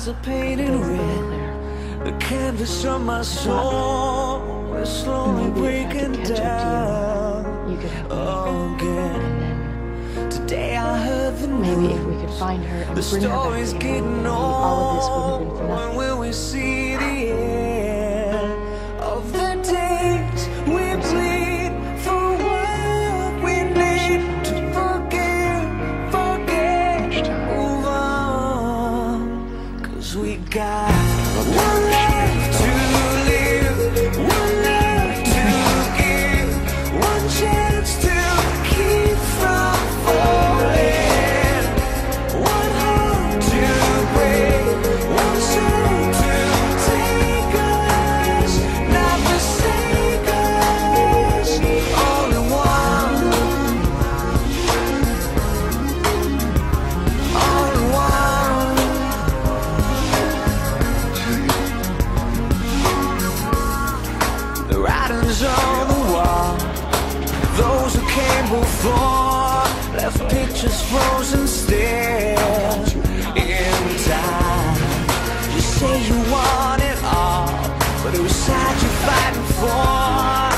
are painted red. The canvas of my soul is slowly breaking down again. Today I heard the news. Maybe if we could find her and the bring her back story's here, getting all of this wouldn't have been for on. nothing. When will we see the end of the days we bleed for what we need to forget, move on, 'cause we got one life to live, one life to give, one chance to keep from falling, one heart to break, one soul to take us, not forsake us, all in one, all in one. The writings on the wall, those who came before left pictures frozen still in time. You say you want it all, but whose side you fighting for?